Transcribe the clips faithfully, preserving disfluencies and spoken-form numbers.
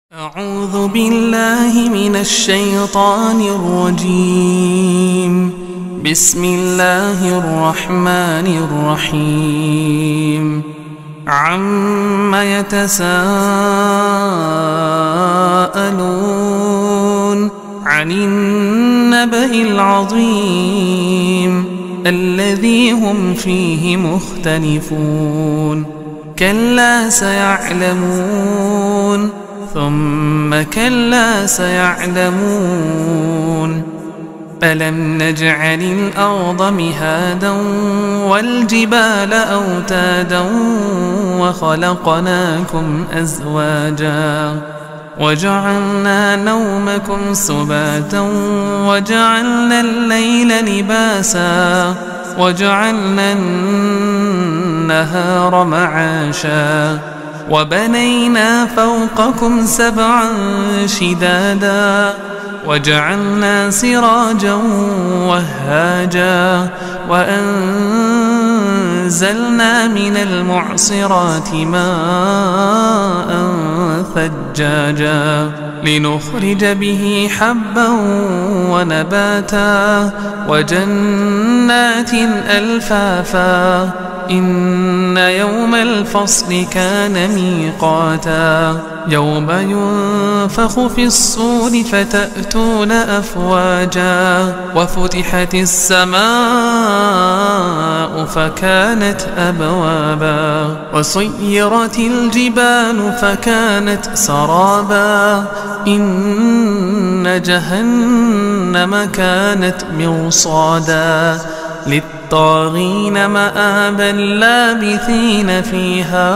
أعوذ بالله من الشيطان الرجيم. بسم الله الرحمن الرحيم. عم يتساءلون عن النبأ العظيم الذي هم فيه مختلفون. كلا سيعلمون ثم كلا سيعلمون. ألم نجعل الأرض مهادا والجبال أوتادا وخلقناكم أزواجا وجعلنا نومكم سباتا وجعلنا الليل لباسا وجعلنا النهار معاشا وبنينا فوقكم سبعا شدادا وجعلنا سراجا وهاجا وأنزلنا من المعصرات ماء ثجاجا لنخرج به حبا ونباتا وجنات ألفافا. إن يوم الفصل كان ميقاتا يوم ينفخ في الصور فتأتون أفواجا وفتحت السماء فكانت أبوابا وسيرت الجبال فكانت سرابا. إن جهنم كانت مرصادا للطاغين مآبا لابثين فيها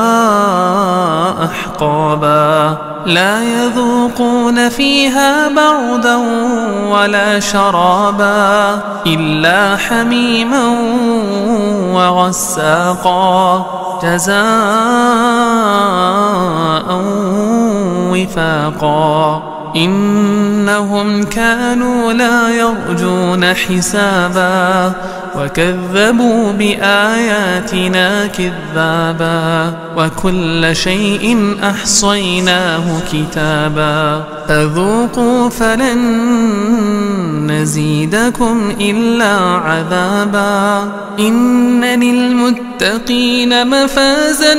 أحقابا. لا يذوقون فيها بردا ولا شرابا إلا حميما وغساقا جزاء وفاقا. إنهم كانوا لا يرجون حسابا وكذبوا بآياتنا كذابا وكل شيء أحصيناه كتابا. فذوقوا فلن نزيدكم إلا عذابا. إن للمتقين مفازا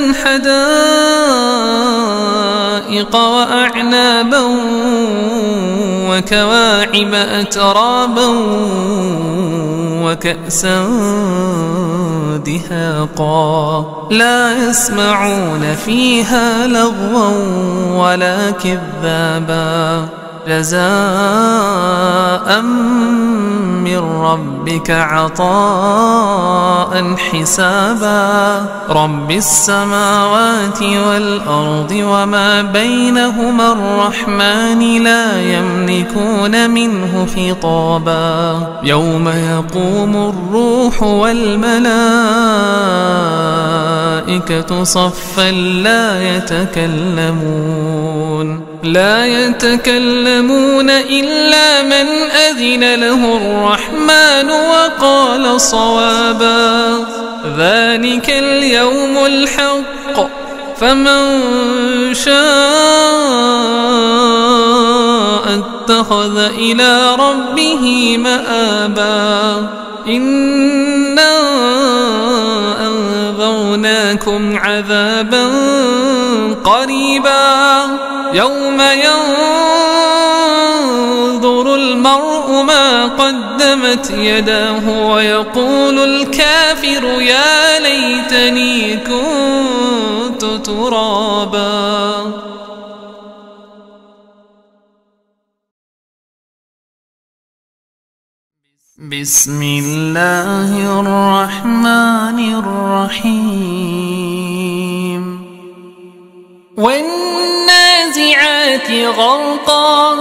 حدائق وأعنابا وكواعب أترابا وكأسا دهاقا لا يسمعون فيها لغوا ولا كذابا. جزاء من ربك عطاء حسابا. رب السماوات والأرض وما بينهما الرحمن لا يملكون منه خطابا. يوم يقوم الروح والملائكة صفا لا يتكلمون لا يتكلمون إلا من أذن له الرحمن وقال صوابا. ذلك اليوم الحق فمن شاء اتخذ إلى ربه مآبا. إنا أنذرناكم عذابا قريبا يوم ينظر المرء ما قدمت يداه ويقول الكافر يا ليتني كنت ترابا. بسم الله الرحمن الرحيم. والنازعات غرقا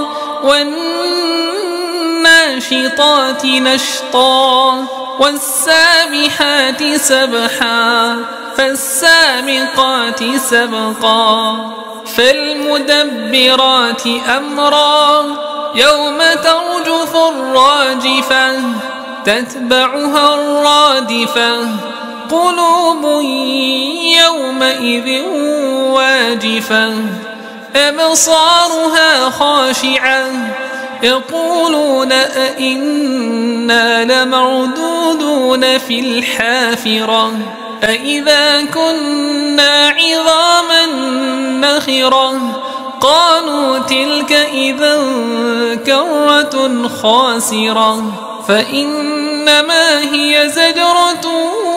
والناشطات نشطا والسابحات سبحا فالسابقات سبقا فالمدبرات أمرا يوم ترجف الراجفة تتبعها الرادفة قلوب يومئذ واجفة أبصارها خاشعة يقولون أئنا لمردودون في الحافرة أئذا كنا عظاما نخرة قالوا تلك إذا كرة خاسرة فإنما هي زجرة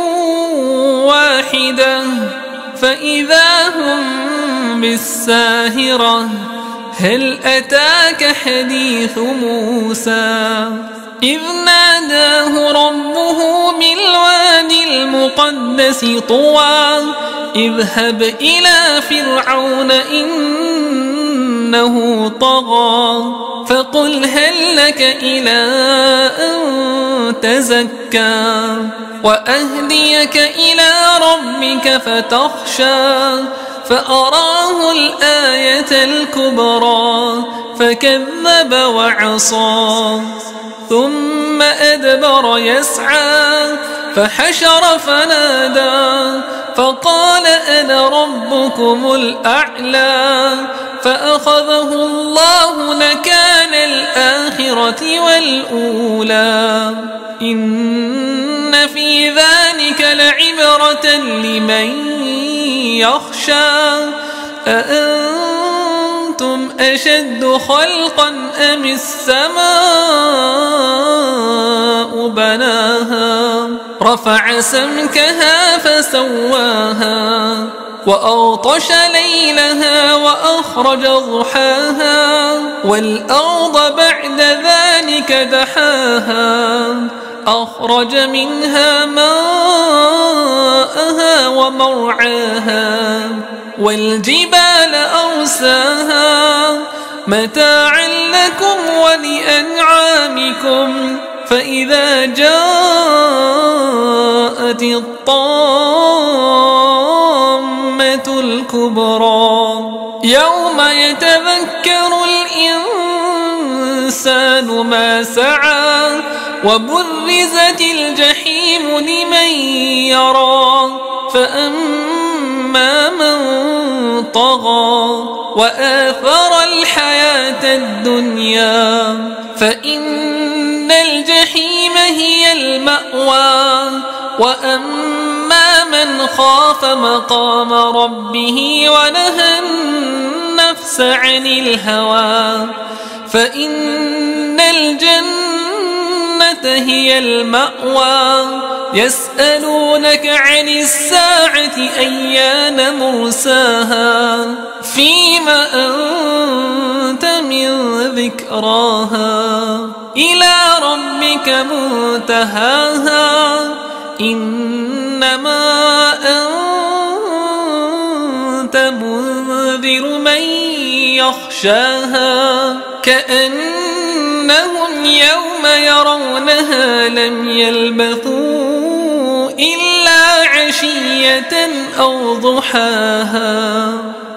واحدة فإذا هم بالساهرة هل أتاك حديث موسى إذ ناداه ربه بالوادي المقدس طوى اذهب إلى فرعون إنه طغى فقل هل لك إلى أن تزكى وأهديك إلى ربك فتخشى فأراه الآية الكبرى فكذب وعصى ثم أدبر يسعى فحشر فنادى فقال أنا ربكم الأعلى فأخذه الله نكال الآخرة والأولى إن في ذلك لعبرة لمن يخشى أأنتم أشد خلقا أم السماء بناها رفع سمكها فسواها وأغطش ليلها وأخرج ضحاها والأرض بعد ذلك دحاها أخرج منها ماءها ومرعاها والجبال أرساها متاعا لكم ولأنعامكم فإذا جاءت الطامة الكبرى يوم يتذكر الإنسان ما سعى وبرزت الجحيم لمن يرى فأما من طغى وآثر الحياة الدنيا فإن الجحيم هي المأوى وأما من خاف مقام ربه ونهى النفس عن الهوى فإن الجنة هي المأوى يسألونك عن الساعة أيان مرساها فيما أنت من ذكراها إلى ربك منتهاها إنما أنت منذر من يخشاها كأنهم يوم يرونها لم يلبثوا إلا عشية أو ضحاها.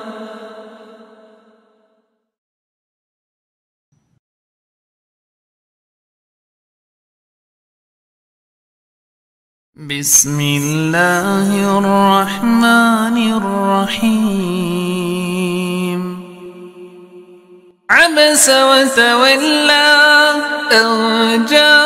بسم الله الرحمن الرحيم. عبس وتولى أن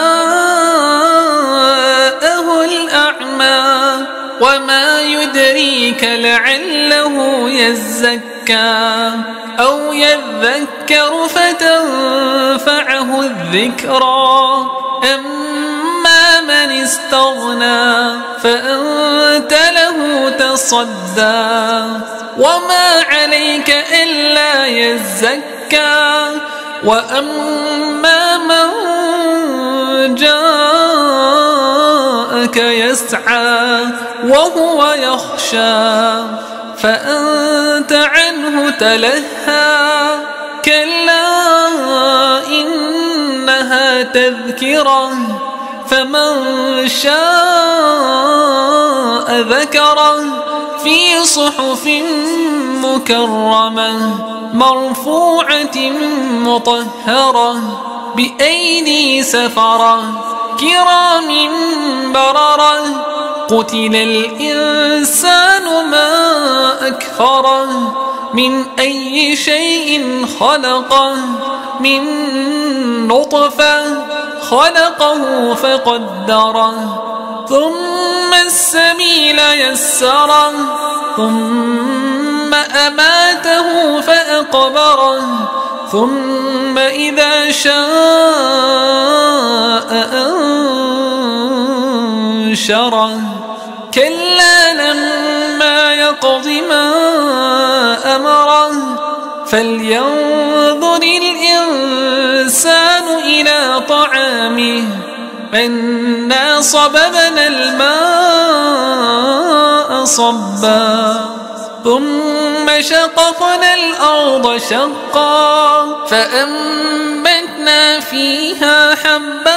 جاءه الأعمى وما يدريك لعله يزكى أو يذكر فتنفعه الذكرى أما من استغنى فأنت له تصدى وما عليك إلا يزكى وأما من جاءك يسعى وهو يخشى فأنت عنه تلهى كلا إنها تذكرة فمن شاء ذكره في صحف مكرمة مرفوعة مطهرة بأيدي سفرة كرام بررة قتل الإنسان ما أكفره من أي شيء خلقه من نطفة خلقه فقدره ثم السبيل يسره ثم أماته فأقبره ثم إذا شاء أنشره كلا لما يقض ما أمره فلينظر الإنسان إلى طعامه أنا صببنا الماء صبا ثم شققنا الأرض شقا فأنبتنا فيها حبا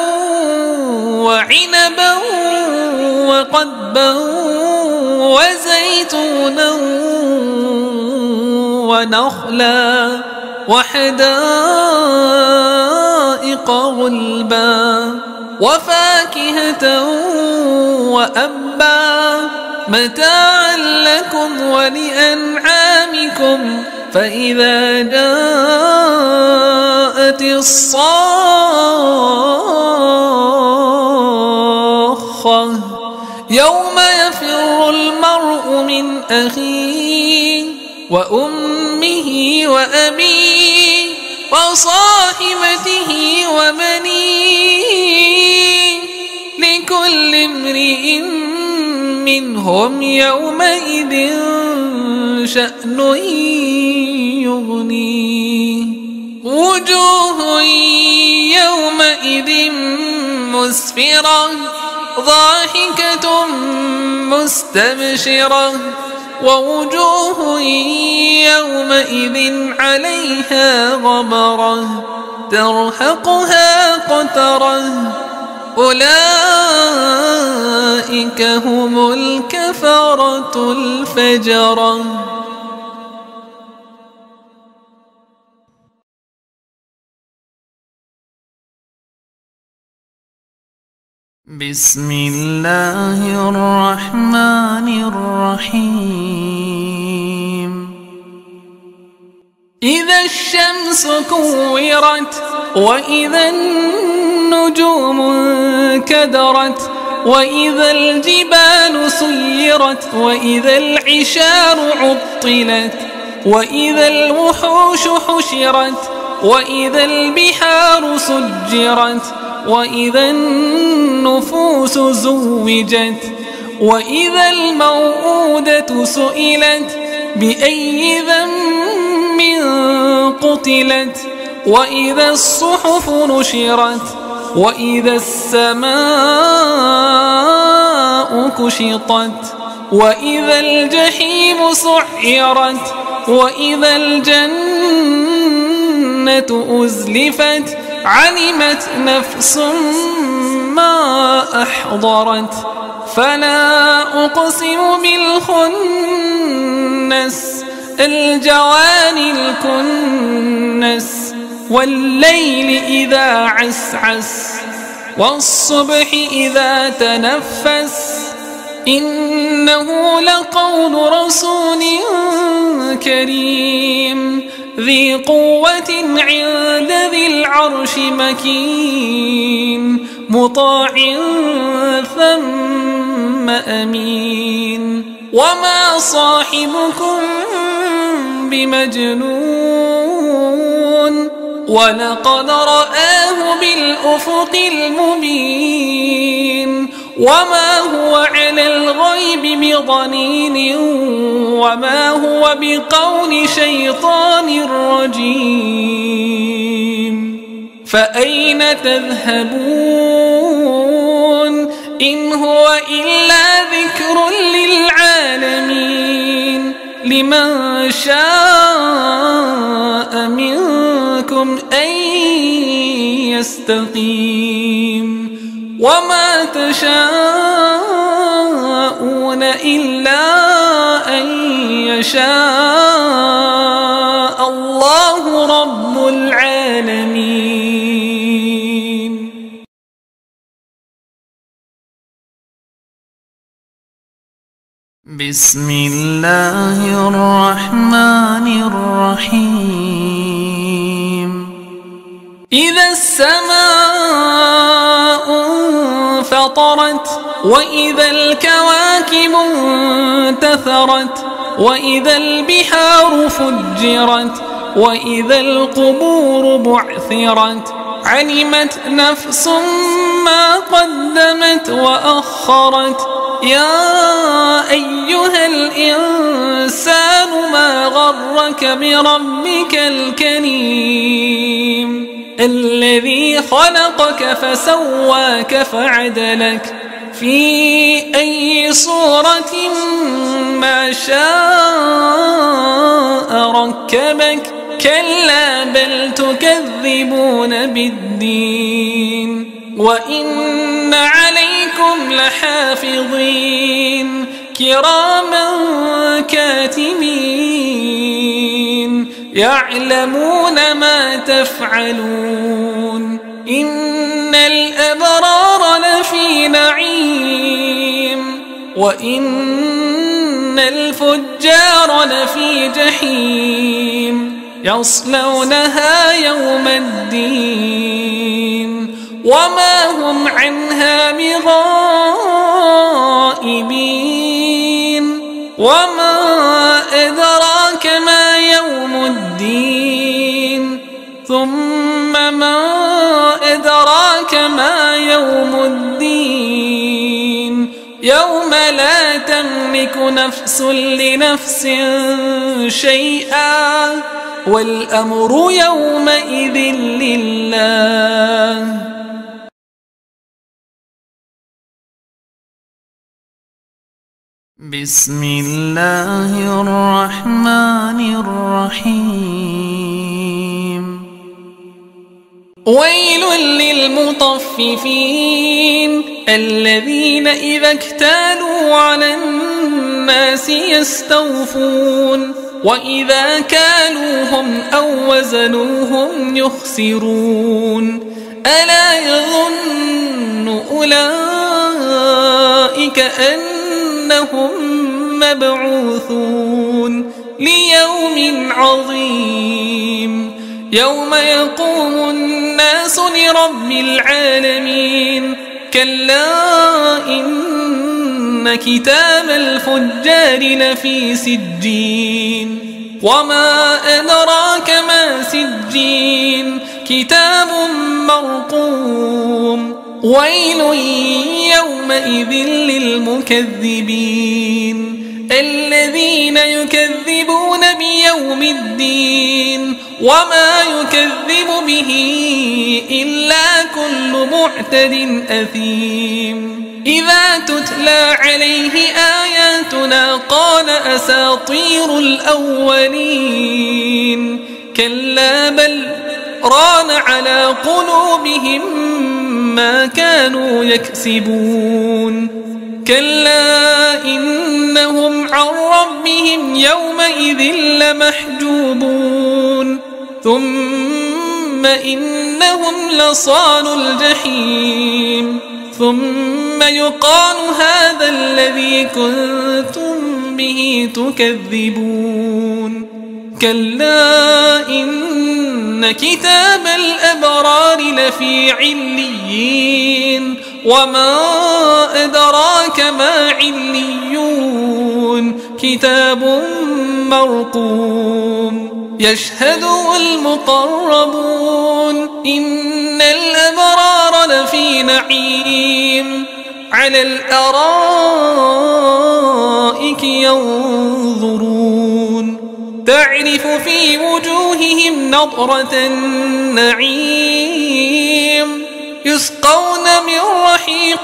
وعنبا وقضبا وزيتونا ونخلا وحدائق غلبا وفاكهة وأبا متاعا لكم ولأنعامكم فإذا جاءت الصاخة يوم يفر المرء من أخيه وأمه وأبيه وصاحبته وبنيه لكل امرئ منهم يومئذ شأن يغنيه وجوه يومئذ مسفرة ضاحكة مستبشرة ووجوه يومئذ عليها غبرة ترهقها قترة أولئك هم الكفرة الفجرة. بسم الله الرحمن الرحيم إذا الشمس كورت وإذا النجوم انكدرت وإذا الجبال سيرت وإذا العشار عطلت وإذا الوحوش حشرت وإذا البحار سجرت وإذا النفوس زوجت وإذا الموءودة سئلت بأي ذنب قتلت وإذا الصحف نشرت وإذا السماء كشطت وإذا الجحيم سعرت وإذا الجنة أزلفت علمت نفس ما أحضرت فلا أقسم بالخنس الجوار الكنس والليل إذا عسعس والصبح إذا تنفس إنه لقول رسول كريم ذي قوة عند ذي العرش مكين مطاع ثم أمين وما صاحبكم بمجنون ولقد رآه بالأفق المبين وما هو على الغيب بضنين وما هو بقول شيطان رجيم فأين تذهبون إن هو إلا ذكر للعالمين لمن شاء منكم أن يستقيم وما تشاءون إلا أن يشاء الله رب العالمين. بسم الله الرحمن الرحيم. إذا السماء انفطرت وإذا الكواكب انتثرت وإذا البحار فجرت وإذا القبور بعثرت علمت نفس ما قدمت وأخرت يا أيها الإنسان ما غرك بربك الكريم الذي خلقك فسواك فعدلك في أي صورة ما شاء ركبك كلا بل تكذبون بالدين وإن عليكم لحافظين كراما كاتبين يعلمون ما تفعلون إن الأبرار لفي نعيم وإن الفجار لفي جحيم يصلونها يوم الدين وما هم عنها بغائبين وما أدراك ما يوم الدين ثم ما أدراك ما يوم الدين يوم لا تملك نفس لنفس شيئا والأمر يومئذ لله. بسم الله الرحمن الرحيم. ويل للمطففين الذين إذا اكتالوا على الناس يستوفون وإذا كالوهم أو وزنوهم يخسرون ألا يظن أولئك أنهم مبعوثون ليوم عظيم يوم يقوم الناس لرب العالمين كلا إن كتاب الفجار لفي سجين وما أدراك ما سجين كتاب مرقوم ويل يومئذ للمكذبين الذين يكذبون بيوم الدين وما يكذب به إلا كل معتد أثيم إذا تتلى عليه آياتنا قال أساطير الأولين كلا بل ران على قلوبهم ما كانوا يكسبون كلا إنهم عن ربهم يومئذ لمحجوبون ثم إنهم لصالوا الجحيم ثم يقال هذا الذي كنتم به تكذبون كلا إن كتاب الأبرار لفي عليين وما أدراك ما عليون كتاب مرقوم يشهده المقربون إن الأبرار لفي نعيم على الأرائك ينظرون تعرف في وجوههم نضرة النعيم يسقون من رحيق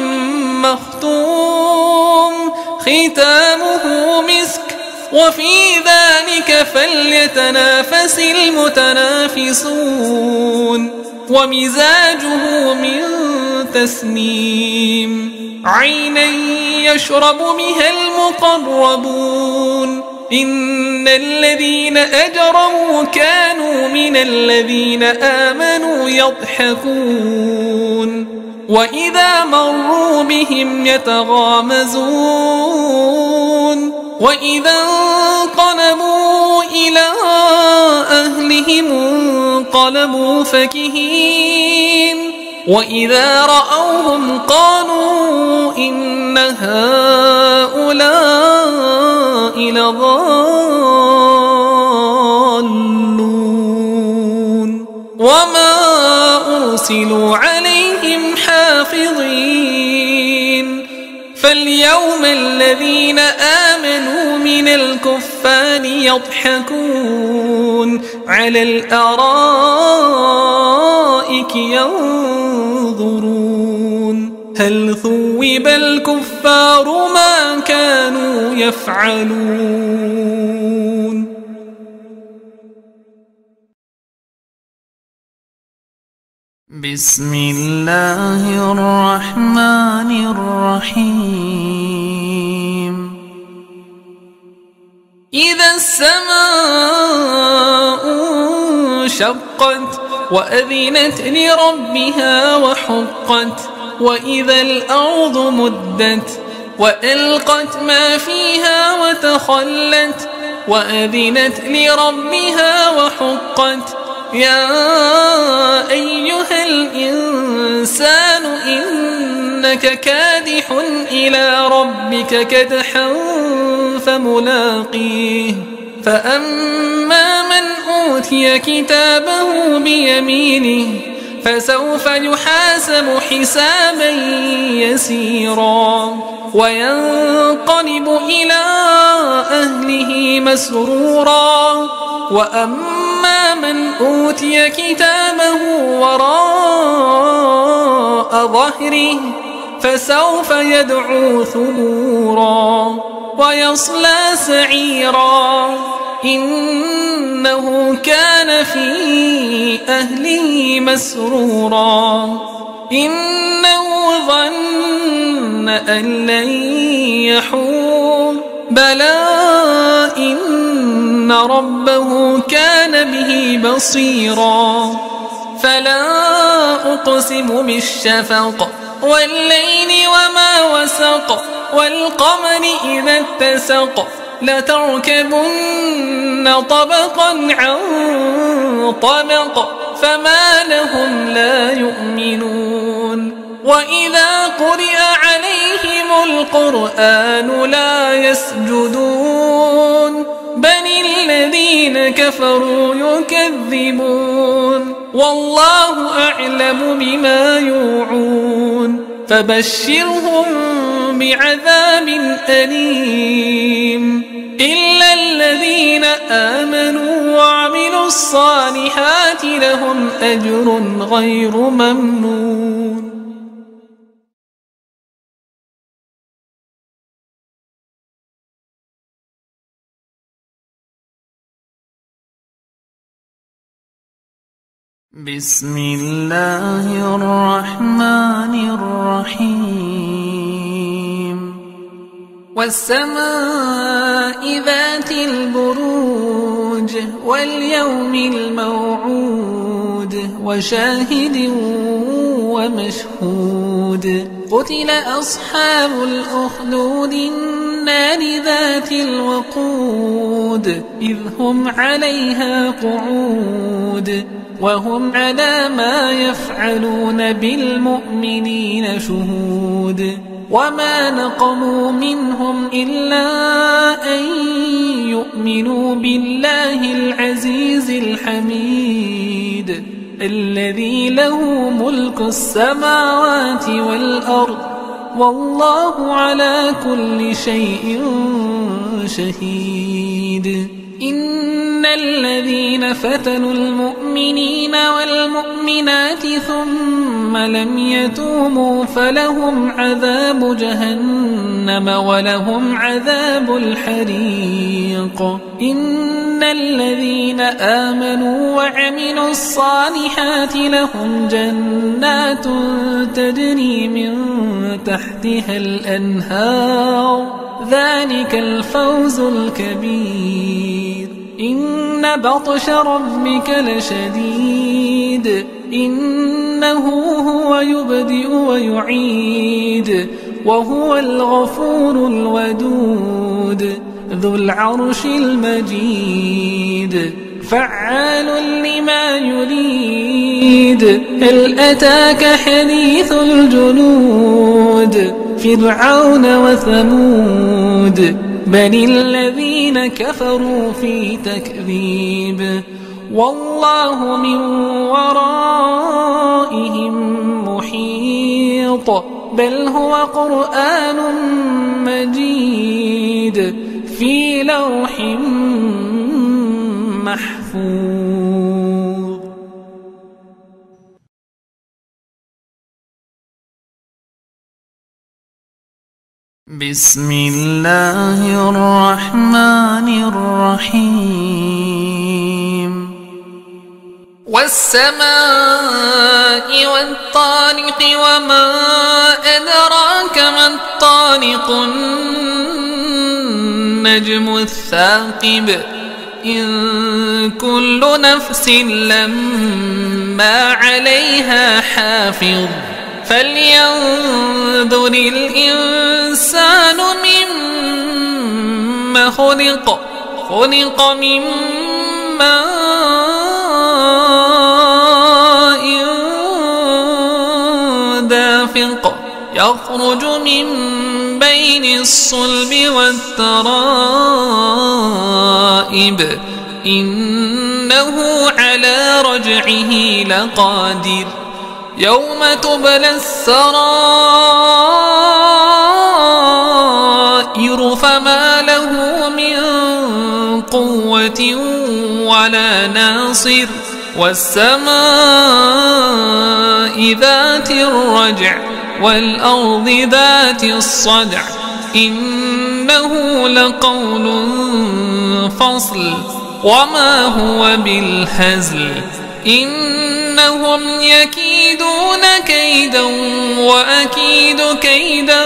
مختوم ختامه مسك وفي ذلك فليتنافس المتنافسون ومزاجه من تسنيم عينا يشرب بها المقربون إن الذين أجرموا كانوا من الذين آمنوا يضحكون وإذا مروا بهم يتغامزون وإذا انقلبوا إلى أهلهم انقلبوا فكهين وإذا رأوهم قالوا إن هؤلاء لضالون وما أرسلوا عليهم حافظين فاليوم الذين آمنوا من الكفار يضحكون على الأرائك ينظرون هل ثوب الكفار ما كانوا يفعلون. بسم الله الرحمن الرحيم إذا السماء انشقت وأذنت لربها وحقت وإذا الأرض مدت وألقت ما فيها وتخلت وأذنت لربها وحقت يا أيها الإنسان إنك كادح إلى ربك كدحا فملاقيه فأما من أوتي كتابه بيمينه فسوف يحاسب حسابا يسيرا وينقلب إلى أهله مسرورا وأما من أوتي كتابه وراء ظهره فسوف يدعو ثبورا ويصلى سعيرا إنه كان في أهله مسرورا إنه ظن أن لن يحور بلى إن ربه كان به بصيرا فلا أقسم بالشفق والليل وما وسق والقمر إذا اتسق لتركبن طبقا عن طبق فما لهم لا يؤمنون وإذا قرئ عليهم القرآن لا يسجدون بل الذين كفروا يكذبون والله أعلم بما يوعون فبشرهم بعذاب أليم إلا الذين آمنوا وعملوا الصالحات لهم أجر غير ممنون. بسم الله الرحمن الرحيم والسماء ذات البروج واليوم الموعود وشاهد ومشهود قتل أصحاب الأخدود النار ذات الوقود إذ هم عليها قعود وهم على ما يفعلون بالمؤمنين شهود وما نقموا منهم إلا أن يؤمنوا بالله العزيز الحميد الذي له ملك السماوات والأرض والله على كل شيء شهيد. إن الذين فتنوا المؤمنين والمؤمنات ثم لم يتوبوا فلهم عذاب جهنم ولهم عذاب الحريق. إن الذين آمنوا وعملوا الصالحات لهم جنات تجري من تحتها الأنهار ذلك الفوز الكبير. إن بطش ربك لشديد إنه هو يبدئ ويعيد وهو الغفور الودود ذو العرش المجيد فعال لما يريد. هل أتاك حديث الجنود فرعون وثمود بل الذين كفروا في تكذيب والله من ورائهم محيط بل هو قرآن مجيد في لوح محفوظ. بسم الله الرحمن الرحيم. والسماء والطارق وما أدراك ما الطارق النجم الثاقب إن كل نفس لما عليها حافظ فلينظر الإنسان مما خلق خلق من ماء دافق يخرج من بين الصلب والترائب إنه على رجعه لقادر يوم تبلى السرائر فما له من قوة ولا ناصر. والسماء ذات الرجع والأرض ذات الصدع إنه لقول فصل وما هو بالهزل إنهم يكيدون كيدا وأكيد كيدا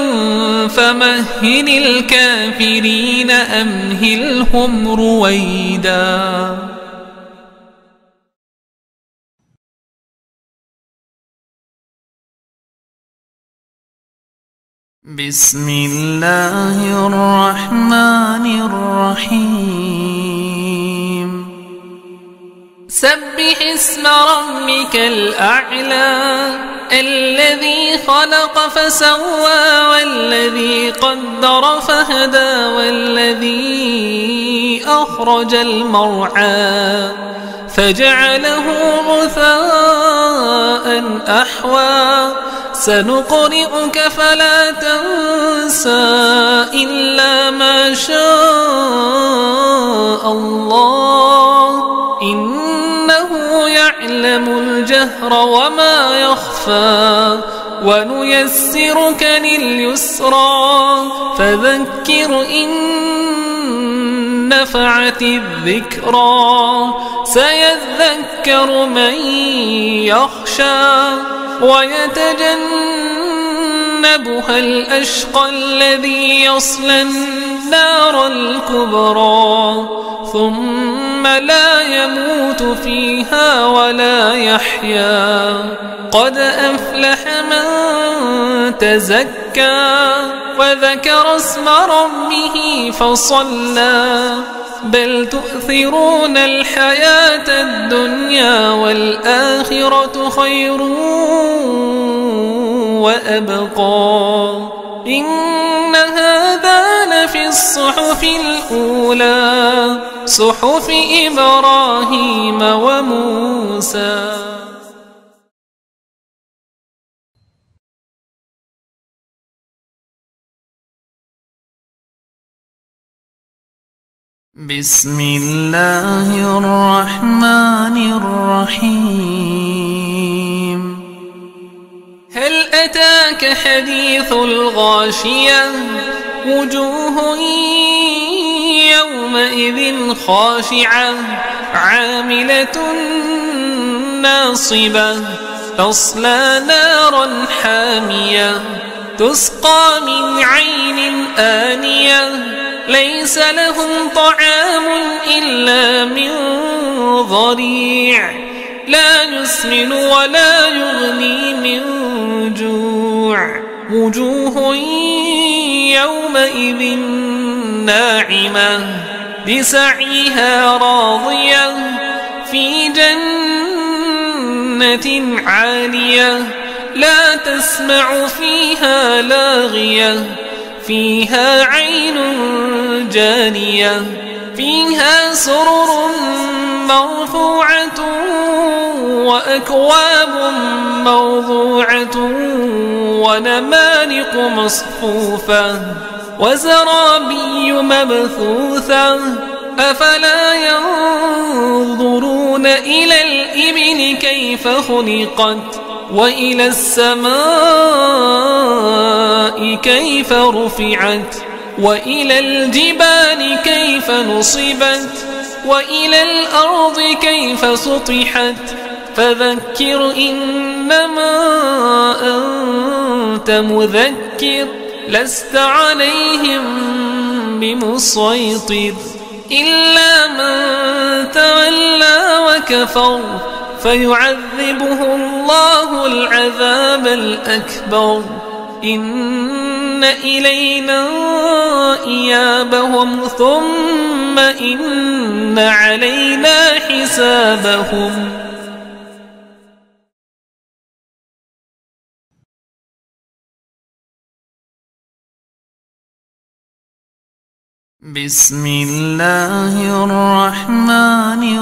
فمهل الكافرين أمهلهم رويدا. بسم الله الرحمن الرحيم. سبح اسم ربك الأعلى الذي خلق فسوى والذي قدر فهدى والذي أخرج المرعى فجعله غثاء أحوى سنقرئك فلا تنسى إلا ما شاء الله إنه يعلم الجهر وما يخفى ونيسرك لليسرى فذكر إن نفعت الذكرى سيذكر من يخشى ويتجنبها الأشقى الذي يصلى النار الكبرى ثم لا يموت فيها ولا يحيا قد أفلح من تزكى وذكر اسم ربه فصلى بل تؤثرون الحياة الدنيا والآخرة خير وأبقى إن هذا لفي الصحف الأولى صحف إبراهيم وموسى. بسم الله الرحمن الرحيم هل أتاك حديث الغاشية وجوه يومئذ خاشعة عاملة ناصبة تصلى نارا حامية تسقى من عين آنية ليس لهم طعام إلا من ضريع لا يسمن ولا يغني من جوع وجوه يومئذ ناعمة لسعيها راضية في جنة عالية لا تسمع فيها لاغية فيها عين جارية فيها سرر مرفوعة وأكواب موضوعة ونمارق مصفوفة وزرابي مبثوثة أفلا ينظرون إلى الإبل كيف خلقت وإلى السماء كيف رفعت وإلى الجبال كيف نصبت وإلى الأرض كيف سطحت فذكر إنما أنت مذكر لست عليهم بمسيطر إلا من تولى وكفر فيعذبه الله العذاب الأكبر إن إلينا إيابهم ثم إن علينا حسابهم. بسم الله الرحمن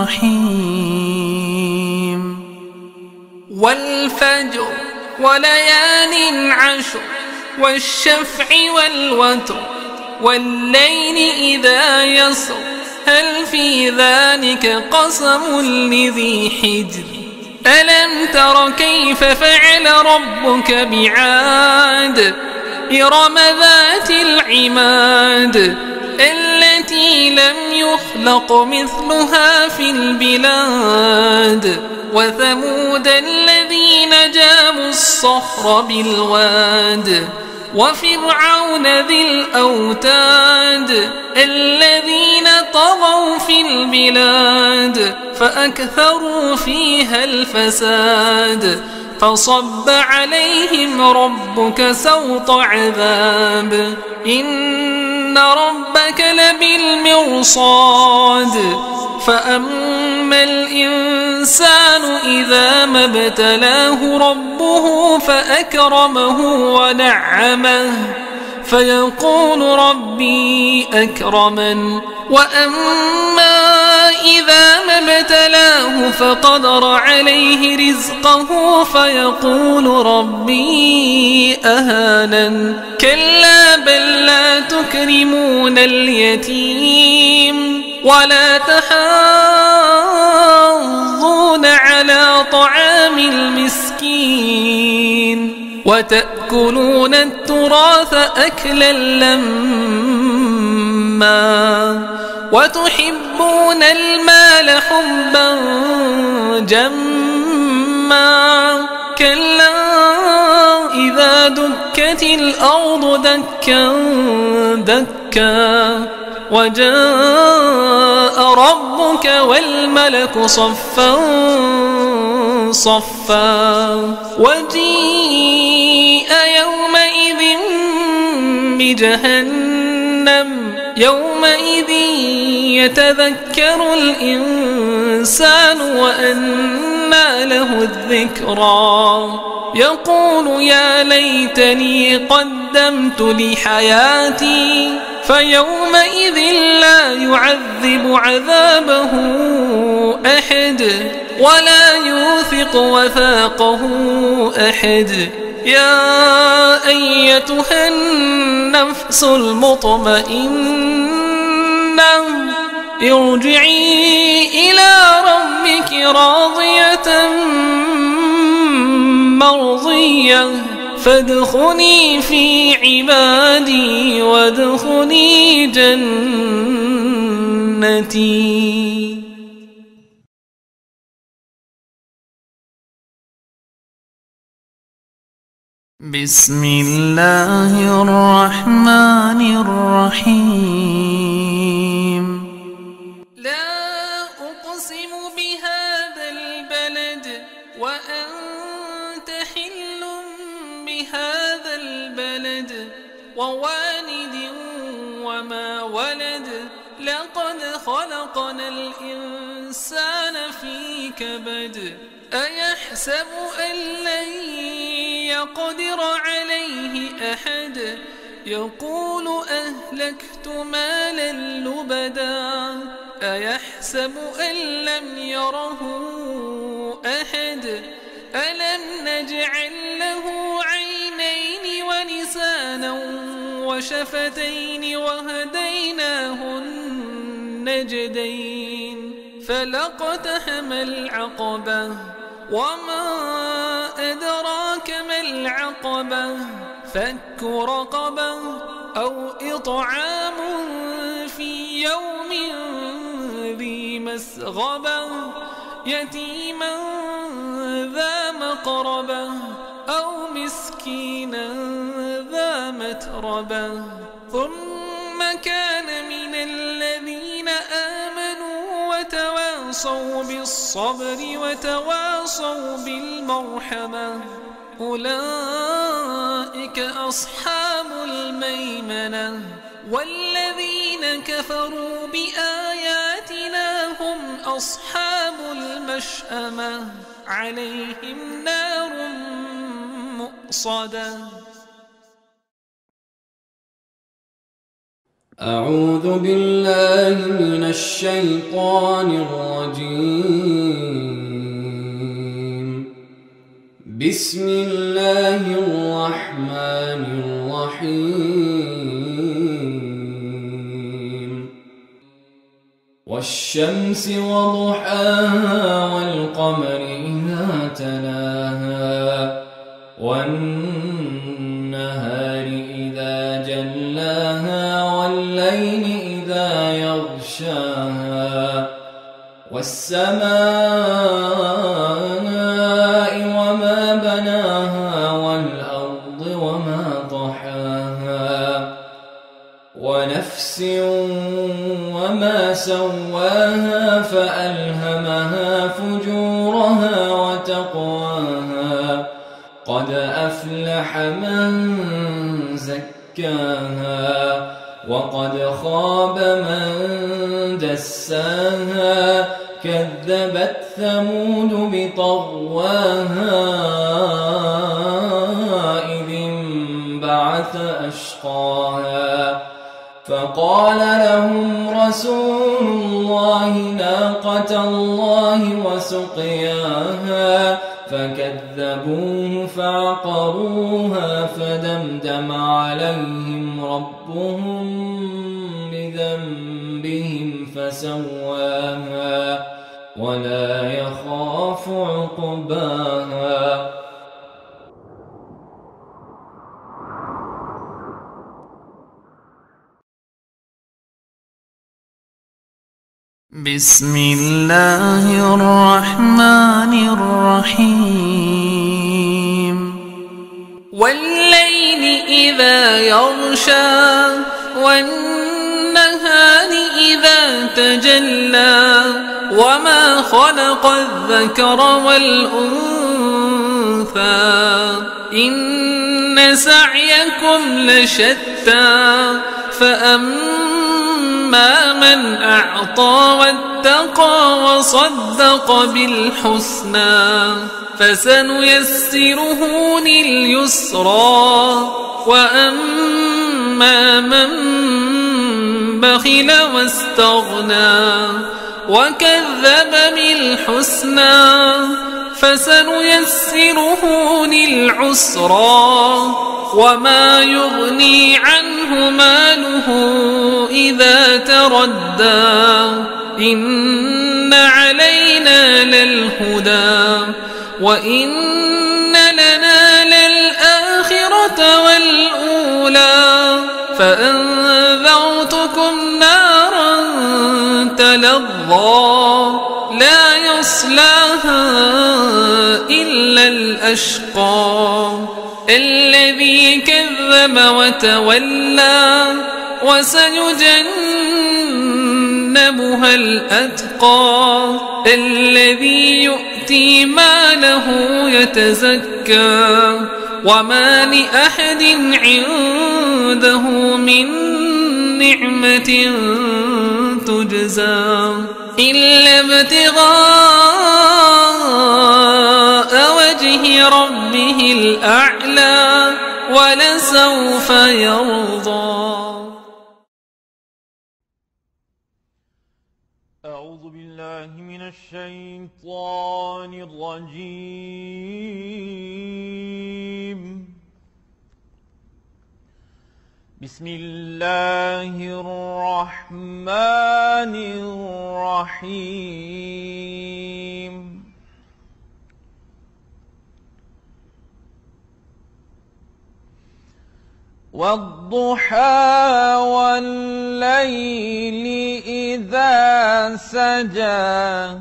الرحيم والفجر وليال عشر والشفع والوتر والليل إذا يسر هل في ذلك قسم لذي حجر ألم تر كيف فعل ربك بعاد إرم ذات العماد التي لم يخلق مثلها في البلاد وثمود الذين جابوا الصخر بالواد وفرعون ذي الأوتاد الذين طغوا في البلاد فأكثروا فيها الفساد فصب عليهم ربك سوط عذاب إن ربك لبالمرصاد فأما الإنسان إذا ما ابتلاه ربه فأكرمه ونعمه فيقول ربي أكرمن وأما إذا ما ابتلاه فقدر عليه رزقه فيقول ربي أهانن كلا بل لا تكرمون اليتيم ولا تحاضون على طعام المسكين وتأكلون التراث أكلا لما وتحبون المال حبا جما كلا إذا دكت الأرض دكا دكا وجاء ربك والملك صفا صفا وجيء يومئذ بجهنم يومئذ يتذكر الإنسان وأنى له الذكرى يقول يا ليتني قدمت لحياتي فيومئذ لا يعذب عذابه أحد ولا يوثق وثاقه أحد يا أيتها النفس المطمئنة ارجعي إلى ربك راضية مرضية فادخلي في عبادي وادخلي جنتي. بسم الله الرحمن الرحيم. لا أقسم بهذا البلد وأنت حل بهذا البلد ووالد وما ولد لقد خلقنا الإنسان في كبد أيحسب أن لن يقدر عليه أحد يقول أهلكت مالا لبدا أيحسب أن لم يره أحد ألم نجعل له عينين ولسانا وشفتين وهديناه النجدين فلاقتحم العقبة وما أدراك ما العقبة فك رقبة أو إطعام في يوم ذي مسغبة يتيما ذا مقربة أو مسكينا ذا متربة ثم كان من الذين آمنوا وتواصوا بالصبر وتواصوا بالمرحمة أولئك أصحاب الميمنة والذين كفروا بآياتنا هم أصحاب المشأمة عليهم نار مؤصدة. أعوذ بالله من الشيطان الرجيم. بسم الله الرحمن الرحيم. والشمس وضحاها والقمر إذا تلاها والنهار إذا جلاها والليل إذا يغشاها والسماء وما بناها والأرض وما طحاها ونفس وما سواها فألهمها فجورها وتقواها قد أفلح من زكاها وقد خاب من دساها كذبت ثمود بطغواها إذ انبعث أشقاها فقال لهم رسول الله ناقة الله وسقياها فكذبوه فعقروها فدمدم عليهم ربهم بذنبهم فسواها ولا يخاف عقباها. بسم الله الرحمن الرحيم. والليل إذا يغشى والنهار إذا تجلى وما خلق الذكر والأنثى إن سعيكم لشتى فأما من أعطى واتقى وصدق بالحسنى فسنيسره لليسرى وأما من بخل واستغنى وكذب بالحسنى فسنيسره للعسرى وما يغني عنه ماله إذا تردى إن علينا للهدى وإن لنا للآخرة والأولى فأنذرتكم نارا تلظى لا يصلاها إلا الأشقى الذي كذب وتولى وسيجنبها الأتقى الذي يؤتي ماله يتزكى وما لأحد عنده من نعمة تجزى إلا ابتغاء وجه ربه الأعلى ولسوف يرضى. أعوذ بالله من الشيطان الرجيم. بسم الله الرحمن الرحيم. والضحى والليل إذا سجى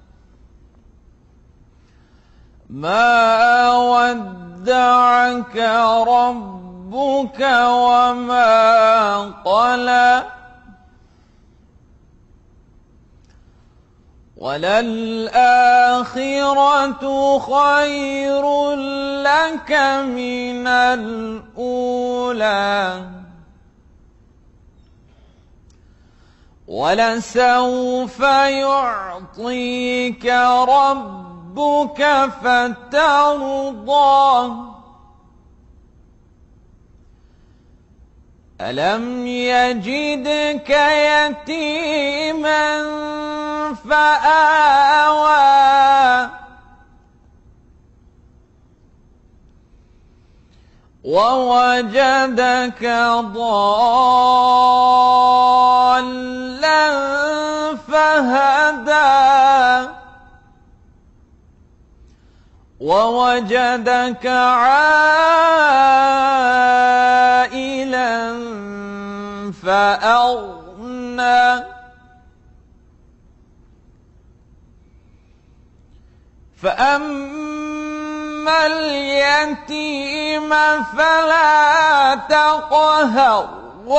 ما ودعك ربك وما قلى وللآخرة خير لك من الأولى ولسوف يعطيك ربك فترضى ألم يجدك يتيما فآوى ووجدك ضالا فهدى ووجدك عائلا فأغنى فأما اليتيم فلا تقهر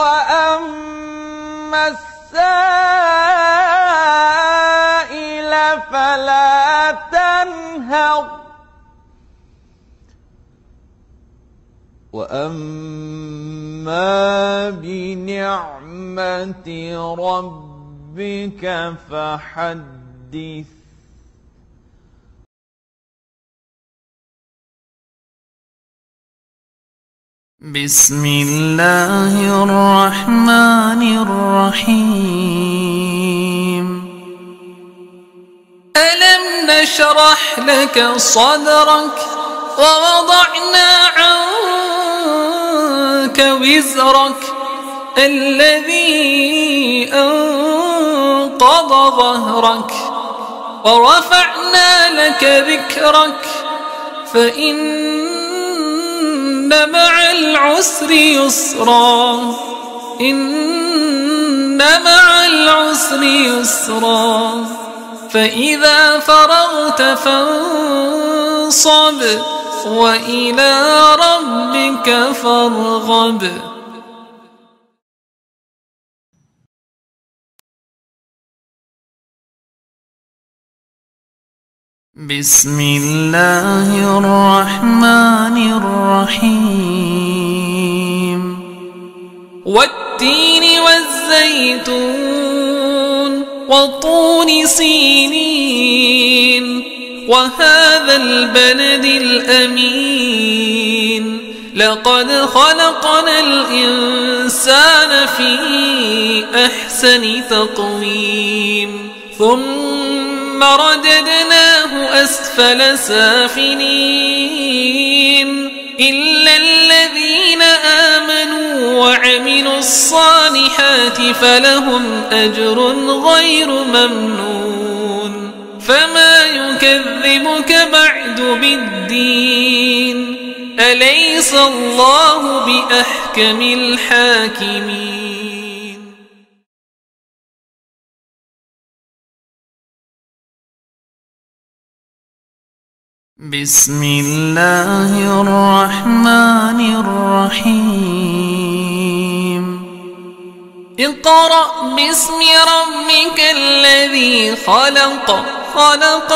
وأما السائل فلا تنهر وأما بنعمة ربك فحدث. بسم الله الرحمن الرحيم. ألم نشرح لك صدرك ووضعنا عنك وزرك الذي أنقض ظهرك ورفعنا لك ذكرك فإن مع العسر يسرا إن مع العسر يسرا فإذا فرغت فانصب وإلى ربك فارغب. بسم الله الرحمن الرحيم. والتين والزيتون وطور سينين وهذا البلد الأمين لقد خلقنا الإنسان في أحسن تقويم ثم ثم رددناه أسفل سافلين إلا الذين آمنوا وعملوا الصالحات فلهم أجر غير ممنون فما يكذبك بعد بالدين أليس الله بأحكم الحاكمين. بسم الله الرحمن الرحيم اقرأ باسم ربك الذي خلق خلق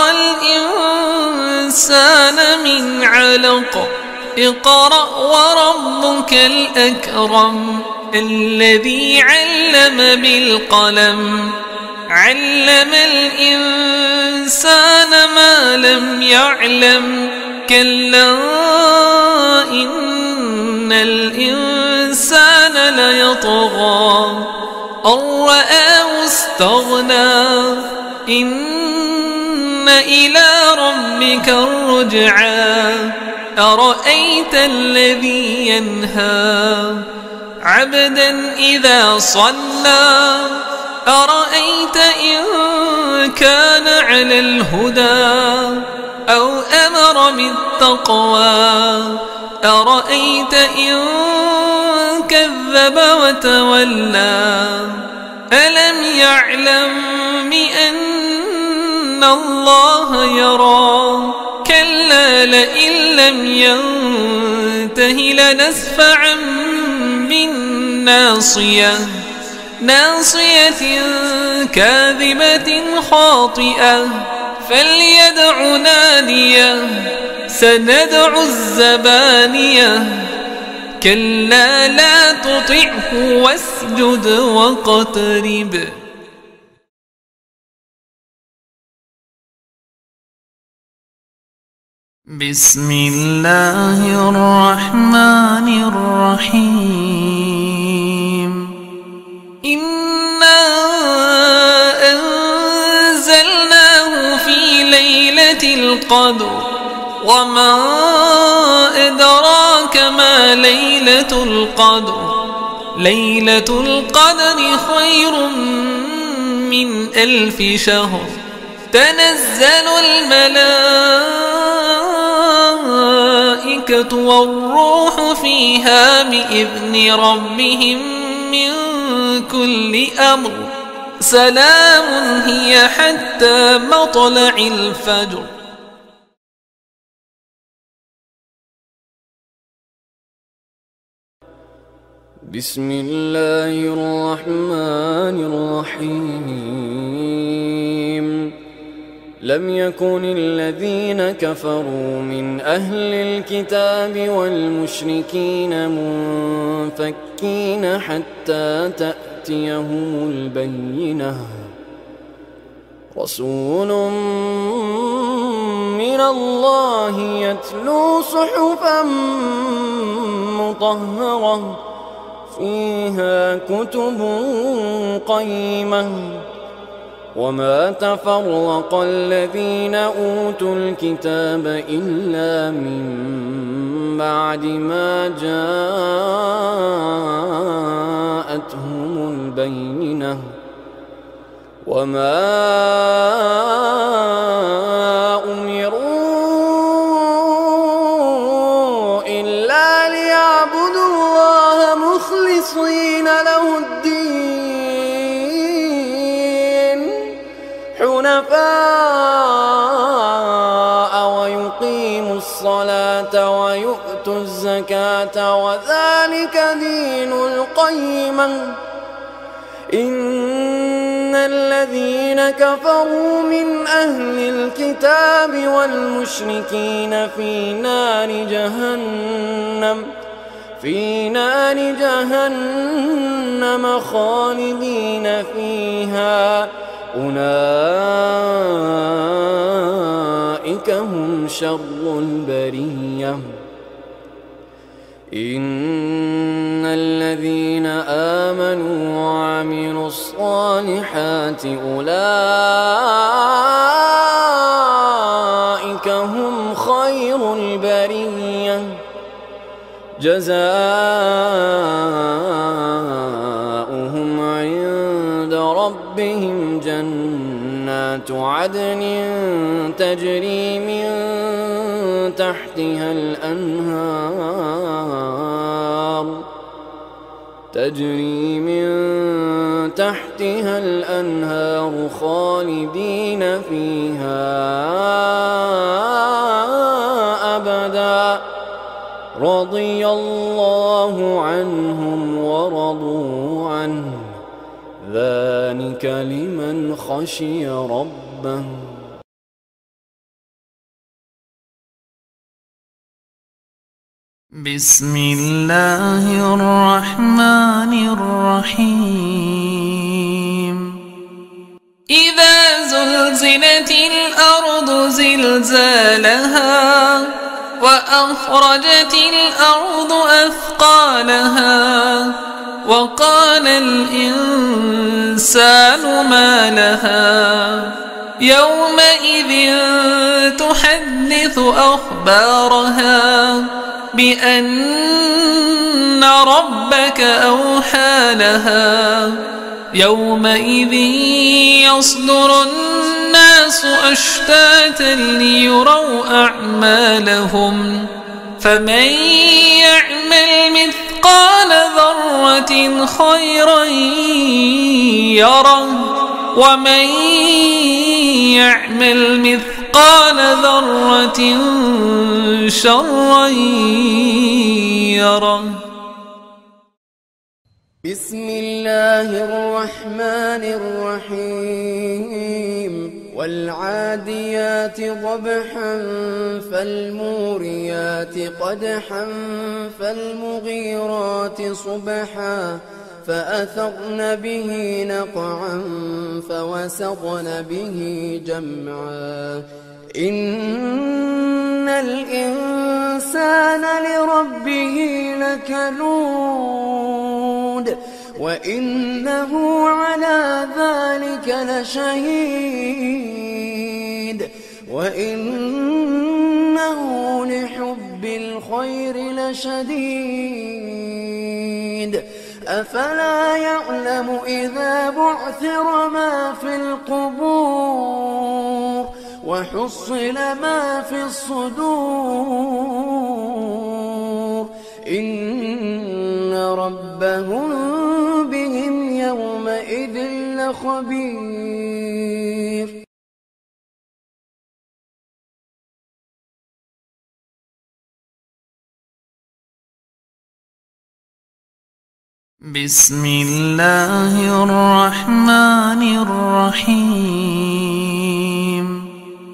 الإنسان من علق اقرأ وربك الأكرم الذي علم بالقلم علم الإنسان ما لم يعلم كلا إن الإنسان ليطغى أن رآه استغنى إن إلى ربك الرجعى أرأيت الذي ينهى عبدا إذا صلى أرأيت إن كان على الهدى أو أمر بالتقوى أرأيت إن كذب وتولى ألم يعلم بأن الله يرى كلا لئن لم ينته لنسفعا بالناصية ناصية كاذبة خاطئة فليدع ناديه سندع الزبانية كلا لا تطعه واسجد واقترب. بسم الله الرحمن الرحيم إنا أنزلناه في ليلة القدر وما أدراك ما ليلة القدر ليلة القدر خير من ألف شهر تنزل الملائكة والروح فيها بإذن ربهم من كل أمر سلام هي حتى مطلع الفجر. بسم الله الرحمن الرحيم لم يكن الذين كفروا من أهل الكتاب والمشركين منفكين حتى تأتيهم البينة رسول من الله يتلو صحفا مطهرة فيها كتب قيمة وما تفرق الذين أوتوا الكتاب إلا من بعد ما جاءتهم البينة وما أمروا إلا ليعبدوا الله مخلصين له الدين حنفاء ويقيموا الصلاة ويؤتوا الزكاة وذلك دين القيمة إن الذين كفروا من أهل الكتاب والمشركين في نار جهنم في نار جهنم خالدين فيها أولئك هم شر البرية إن الذين آمنوا وعملوا الصالحات أولئك البرية جزاؤهم عند ربهم جنات عدن تجري من تحتها الأنهار تجري من تحتها الأنهار خالدين فيها أبدا رضي الله عنهم ورضوا عنه ذلك لمن خشي ربه. بسم الله الرحمن الرحيم إذا زلزلت الأرض زلزالها وأخرجت الأرض أثقالها وقال الإنسان ما لها يومئذ تحدث أخبارها بأن ربك أوحى لها يومئذ يصدر الناس أشتاتا ليروا أعمالهم فمن يعمل مثقال ذرة خيرا يره ومن يعمل مثقال ذرة شرا يره. بسم الله الرحمن الرحيم والعاديات ضبحا فالموريات قدحا فالمغيرات صبحا فأثرن به نقعا فوسطن به جمعا إن الإنسان لربه لكنود وإنه على ذلك لشهيد وإنه لحب الخير لشديد أفلا يعلم إذا بعثر ما في القبور وحصل ما في الصدور إن ربهم بهم يومئذ لخبير. بسم الله الرحمن الرحيم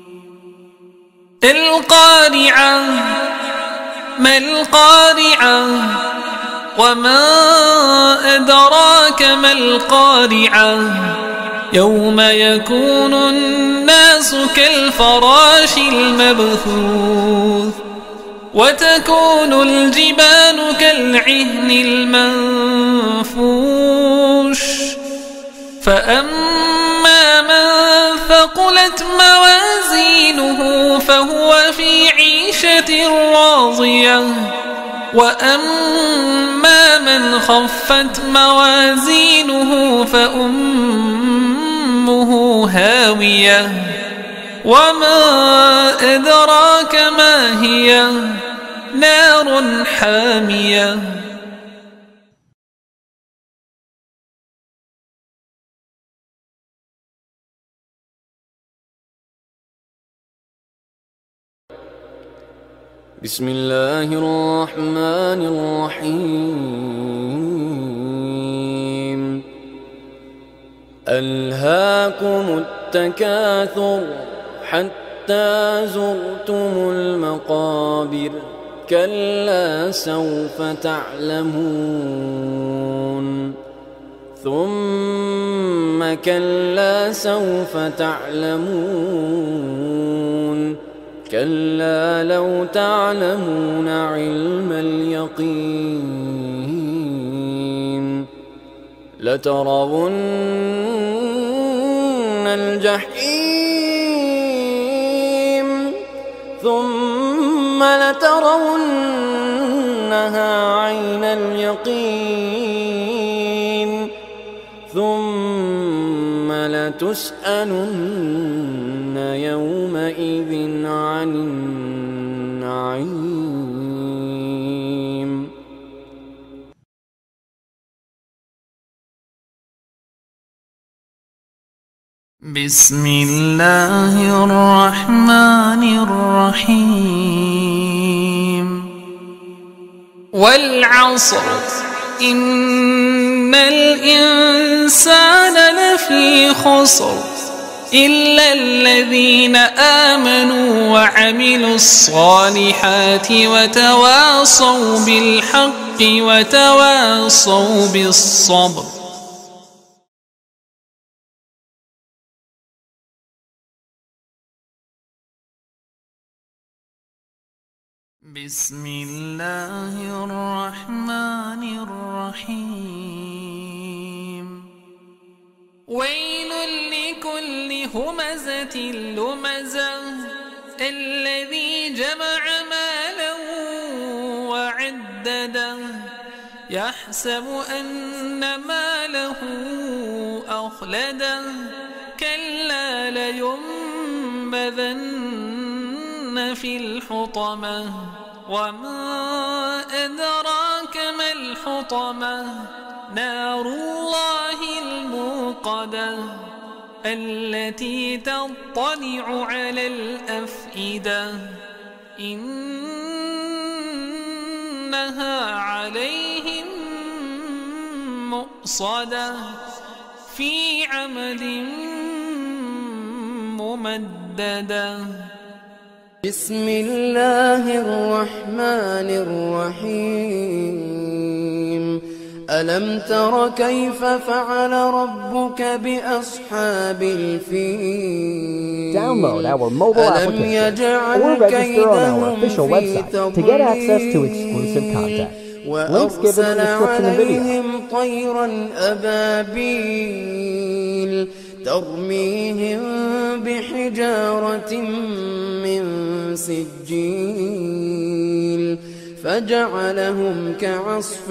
القارعة ما القارعة وما أدراك ما القارعة يوم يكون الناس كالفراش المبثوث وتكون الجبال كالعهن المنفوش فأما من ثقلت موازينه فهو في عيشة راضية وأما من خفت موازينه فأمه هاوية وما أدراك ما هي نار حامية. بسم الله الرحمن الرحيم ألهاكم التكاثر حتى زرتم المقابر كلا سوف تعلمون ثم كلا سوف تعلمون كلا لو تعلمون علم اليقين لترون الجحيم ثم لترونها عين اليقين ثم لتسألن يومئذ عن النعيم. بسم الله الرحمن الرحيم. والعصر إن الإنسان لفي خسر إلا الذين آمنوا وعملوا الصالحات وتواصوا بالحق وتواصوا بالصبر. بسم الله الرحمن الرحيم. ويل لكل همزة لمزة الذي جمع مالا وعدده يحسب أن ماله أخلده كلا لينبذن في الحطمة وما أدراك ما الحطمة نار الله الموقدة التي تطلع على الأفئدة إنها عليهم مؤصدة في عمد ممددة. بسم الله الرحمن الرحيم. ألم تر كيف فعل ربك بأصحاب الفيل Download our mobile ألم application or يجعل register on our كيدهم official في website to get access to exclusive content. Links given in the وأرسل description of the video. عليهم طيرا أبابيل ترميهم بحجارة من سجيل فجعلهم كعصف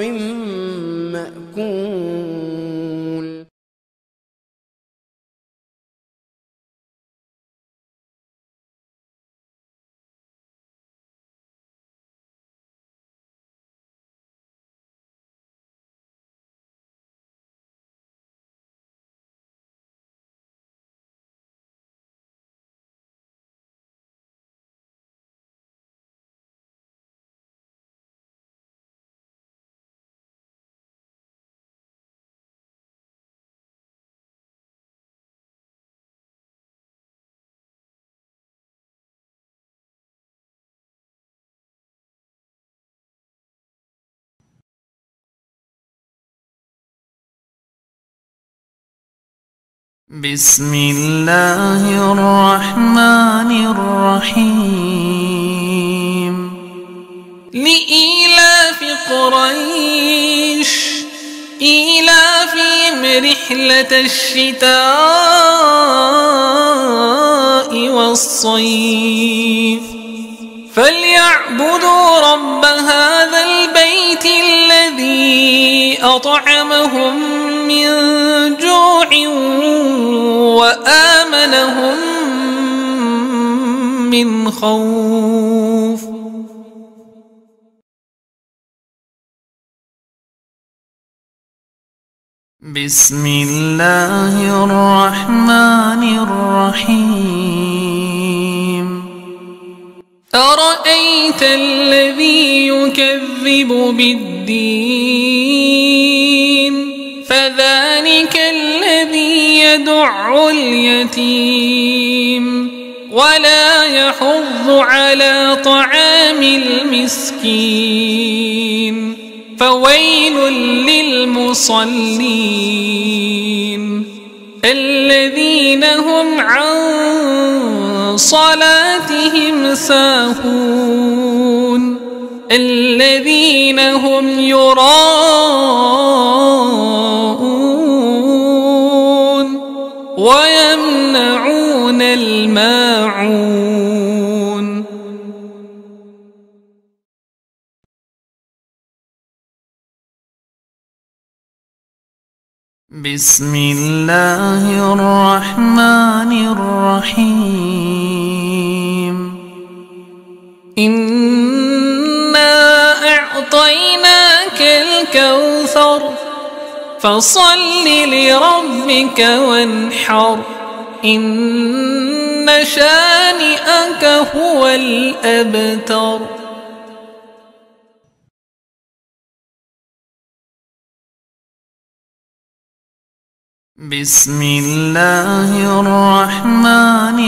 مأكول. بسم الله الرحمن الرحيم. لإيلاف قريش إيلافهم رحلة الشتاء والصيف فليعبدوا رب هذا البيت الذي أطعمهم من جوع وآمنهم من خوف. بسم الله الرحمن الرحيم. أرأيت الذي يكذب بالدين فذلك الذي يدع اليتيم ولا يحض على طعام المسكين فويل للمصلين الذين هم عن صلاتهم ساهون الذين هم يراءون ويمنعون الماعون. بسم الله الرحمن الرحيم إنا أعطيناك الكوثر فصل لربك وانحر إن شانئك هو الأبتر. بسم الله الرحمن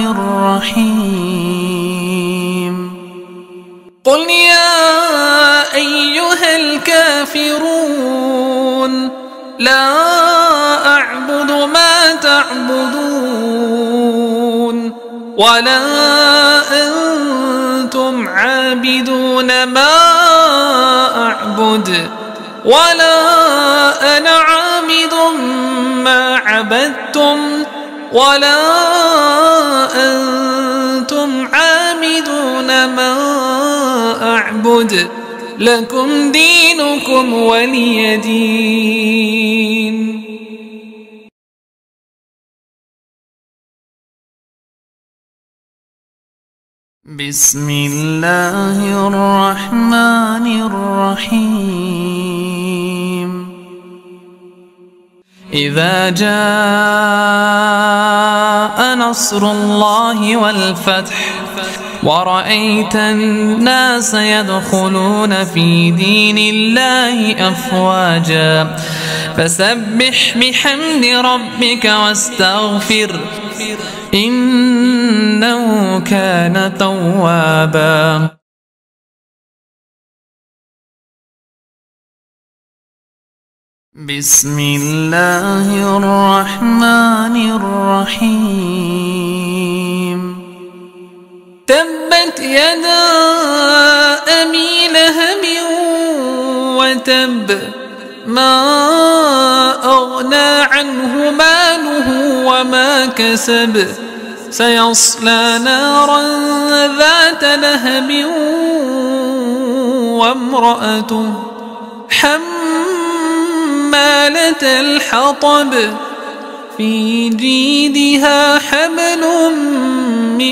الرحيم قل يا أيها الكافرون لا أعبد ما تعبدون ولا أنتم عابدون ما أعبد ولا أنا عابد ما عبدتم ولا أنتم عابدون ما أعبد لكم دينكم ولي دين. بسم الله الرحمن الرحيم إذا جاء نصر الله والفتح ورأيت الناس يدخلون في دين الله أفواجا فسبح بحمد ربك واستغفر إنه كان توابا. بسم الله الرحمن الرحيم تبت يدا أبي لهب وتب ما أغنى عنه ماله وما كسب سيصلى نارا ذات لهب وامرأته حمالة الحطب في جيدها حبل من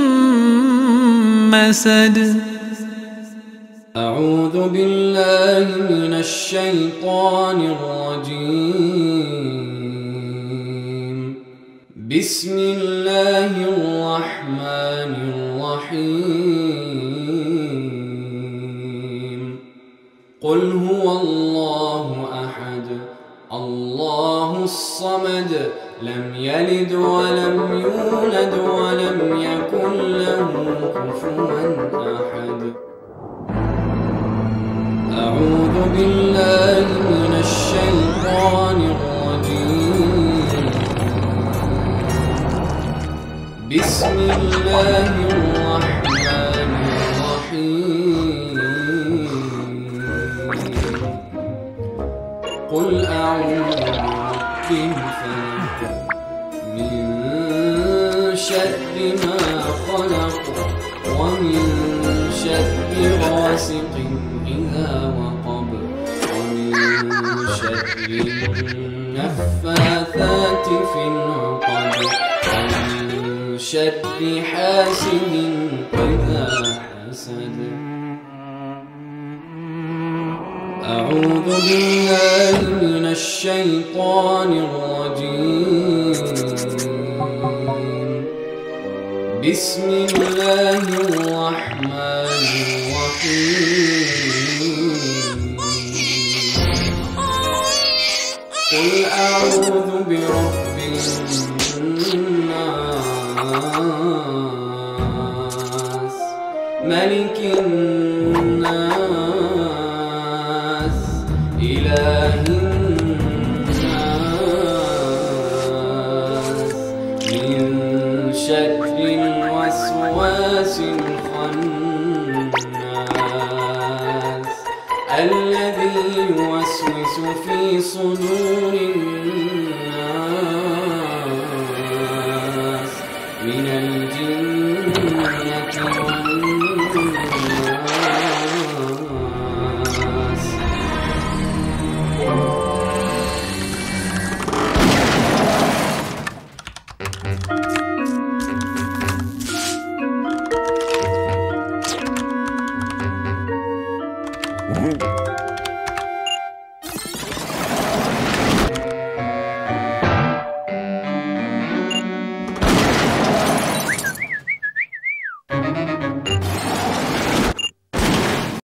مسد. أعوذ بالله من الشيطان الرجيم. بسم الله الرحمن الرحيم. قل هو الله أحد الله الصمد لم يلد ولم يولد ولم يكن له كفوا أحد. أعوذ بالله من الشيطان الرجيم. بسم الله الرحمن الرحيم. قل أعوذ برب الفلق من شر ما خلق ومن شر غاسق إذا وقب ومن شر النفاثات في العقد ومن شر حاسد إذا حسد. أعوذ بالله من الشيطان الرجيم. بسم الله الرحمن الرحيم. قل أعوذ برب الناس ملك الناس إله الناس من شر الوسواس الخناس الذي يوسوس في صدور الناس